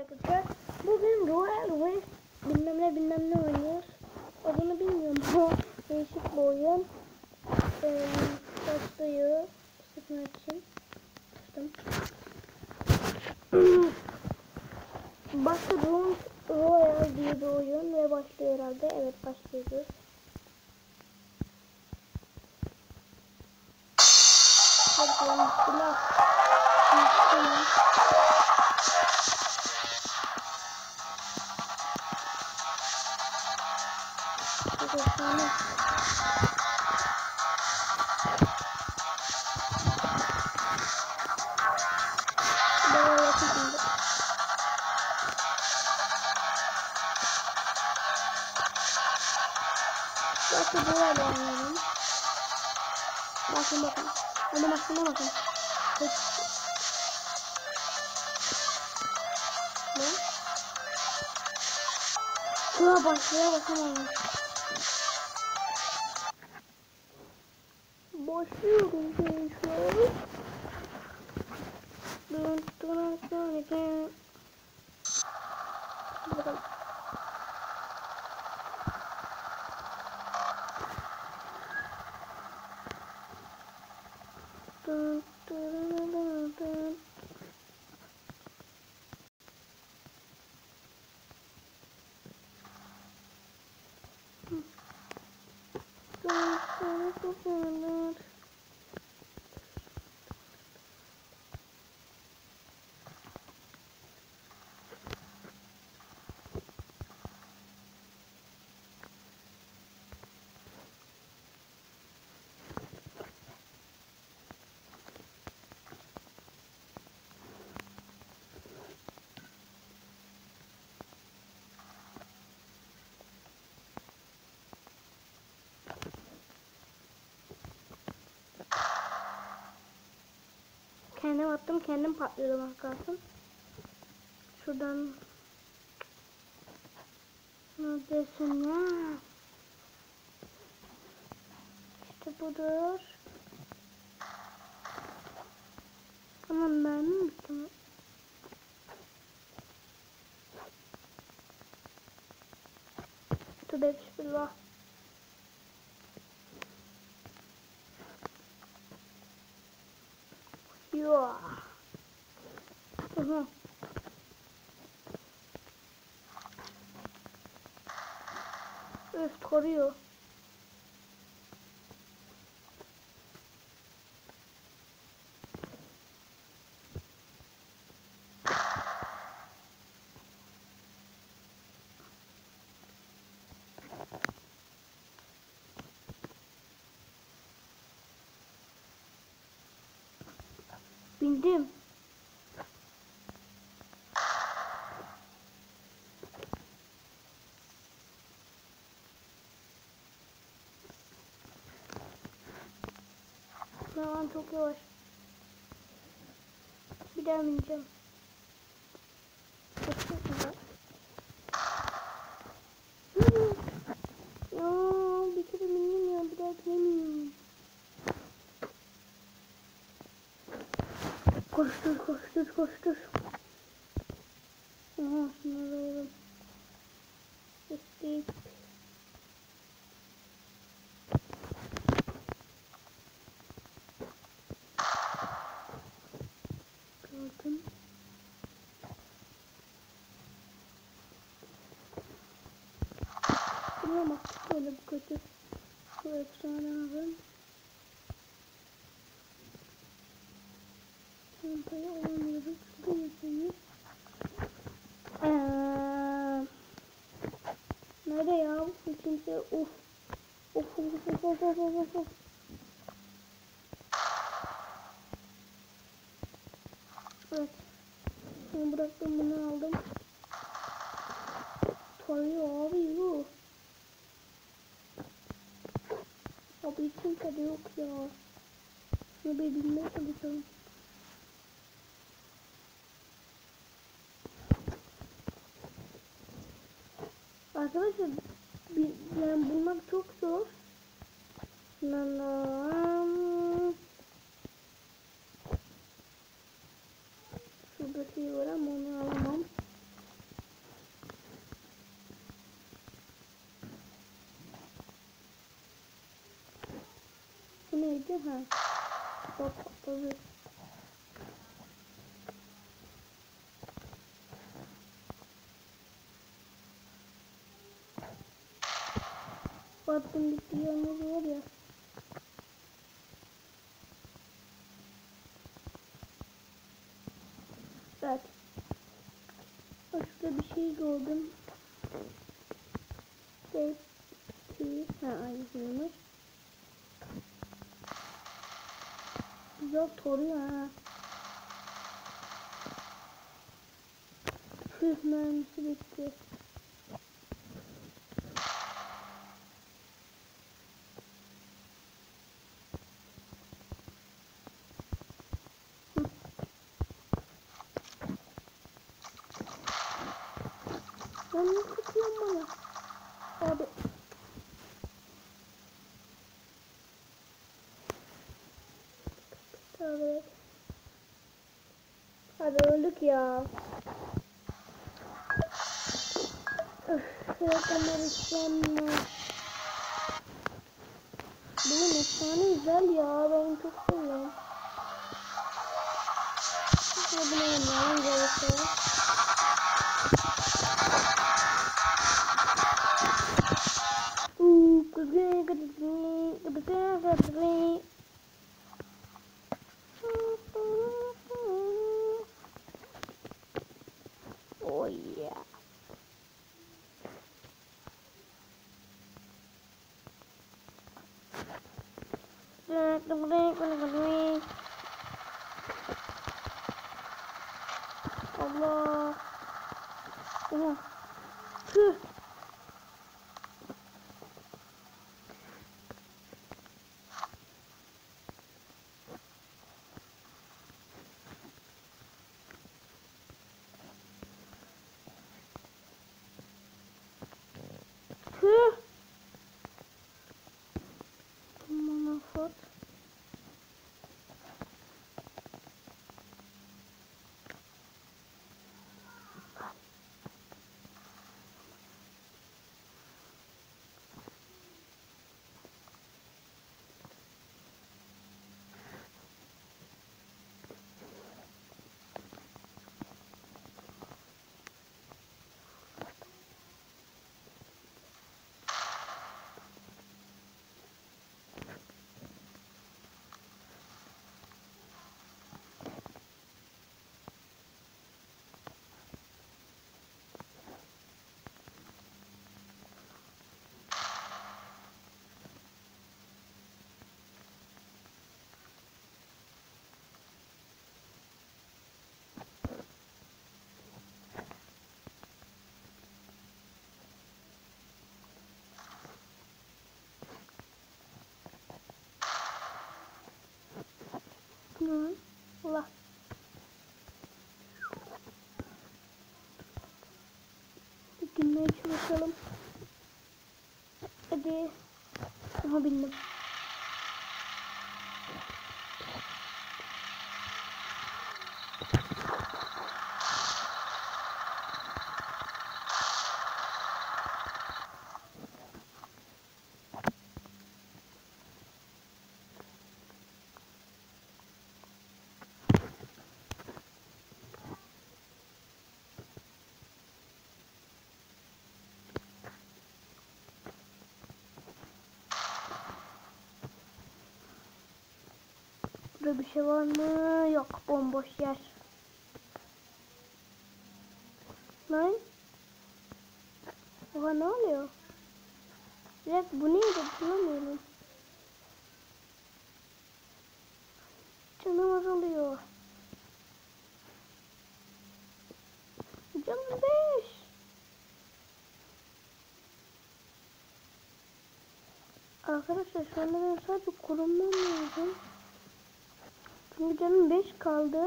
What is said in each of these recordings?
arkadaşlar. Bugün Royal West bilmem ne oynuyoruz. Adını bilmiyorum ama değişik bir oyun. Başlıyor. Sıkmak için. Başladım. Royal diye bir oyun ve başlıyor herhalde. Evet, başlıyoruz. Bakalım. Bismillah. Bakın böyle oynayalım. Bakın. Animasyona bakın. Ne? Şuna başlaya bakalım. Başlıyorum gençler. Bakalım. Kendim attım, kendim patladım arkadaşlar. Şuradan neredesin ya? İşte budur. Tamam, ben mi bittim? Tövbe bismillah. Yo. Öf, koruyor. Bindim. Lan çok yavaş. Bir daha bineceğim. Ya bir kere bineyim ya, bir daha binemeyeyim. Koştur. Aha, şunları alalım. Escape. Gördüm. Buna bak, böyle bu kötü. Bu efsane abi. Çantayı alamıyoruz. Şurada yapayım. Nerede ya? Bu kimse of. Evet. Bunu bıraktım, bunu aldım. Tarıyor abi bu. Abi kimse de yok ya. Şunu bir bilmeye çalışalım. Arkadaşlar yani bulmak çok zor. Şurada şey var ama onu alamam. koyacağım ha. Bak tabii. Baktım bitti yalnız var ya. Evet. Başka bir şey gördüm. Safety. Ha aynısıymış. Güzel toruyor ha. Hıh mermisi bitti. Ben ne sıkıyorum bana? Abi. Tabii. Hadi öldük ya. Öf. Reklamları içeceğim. Bunun efsane güzel ya. Ben çok seviyorum. Şöyle bunu oynayalım gerekirse. Oh yeah. Allah. Oha. Tüh. Tüh. Aman afat. Hı. Allah. Binmeye çalışalım. Hadi. Aha bindim. Burada bir şey var mı? Yok. Bomboş yer. Lan. Oha ne oluyor? Direkt bu neydi? Bulamıyorum. Canım azalıyor. Canım 5. Arkadaşlar şu anda ben sadece korunmam lazım. Çünkü canım 5 kaldı.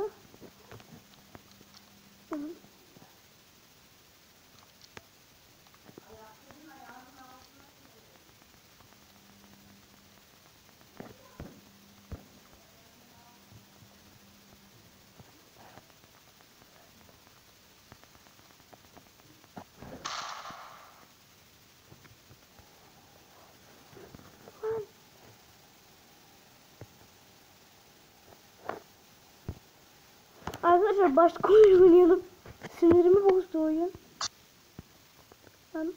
Hı. Arkadaşlar başka oyun oynayalım. Sinirimi bozdu oyun. Lan.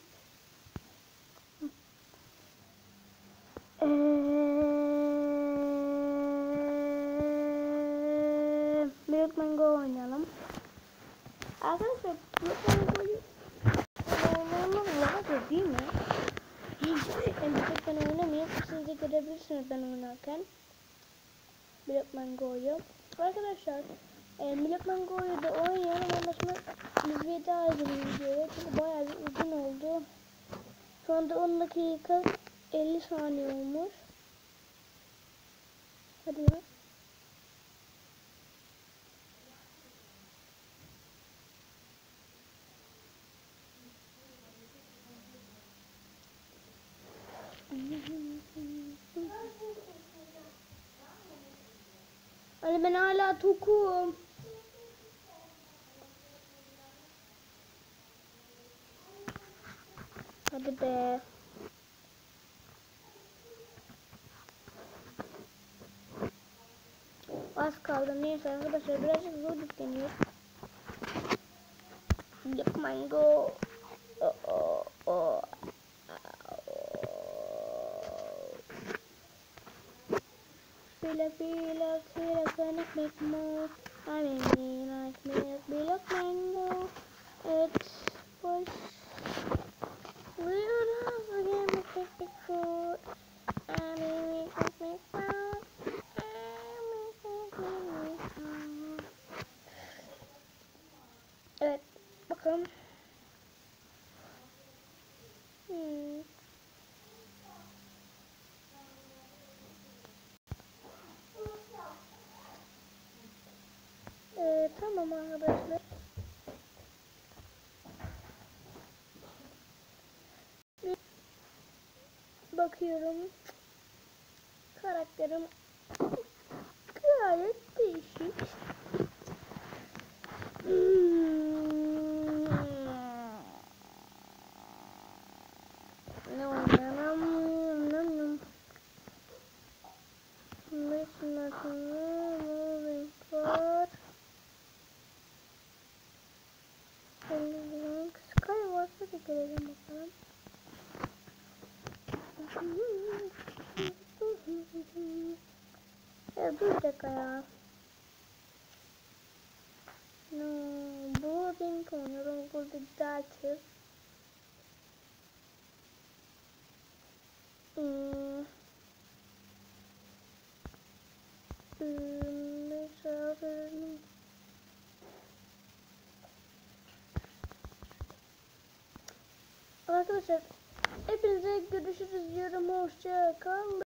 Milk Mango oynayalım. Arkadaşlar Milk Mango'yu oynayalım değil mi? Ben oynamayayım. Siz de görebilirsiniz ben oynarken. Milk Mango'yu. Arkadaşlar Milk Mango'yu da oynayalım. Ondan sonra biz veda edelim videoya. Çünkü bayağı bir uzun oldu. Şu anda 10 dakika 50 saniye olmuş. Hadi ya. Hani ben hala tokum. Hadi be. Az kaldı. Neyse arkadaşlar birazcık zor yükleniyor. Milk Mango. Milk gonna make more. I mean, like Milk Mango. It's push. We'll have again the perfect food. I mean, make more. Evet, bakalım. Tamam arkadaşlar. Bakıyorum. Karakterim gayet değişik. Ne oynayalım? Sky varsa da görelim bakalım. Ya dur bir dakika ya. No, bu renk oynuyorum. Burada daha çok. Arkadaşlar hepinize görüşürüz diyorum. Hoşça kalın.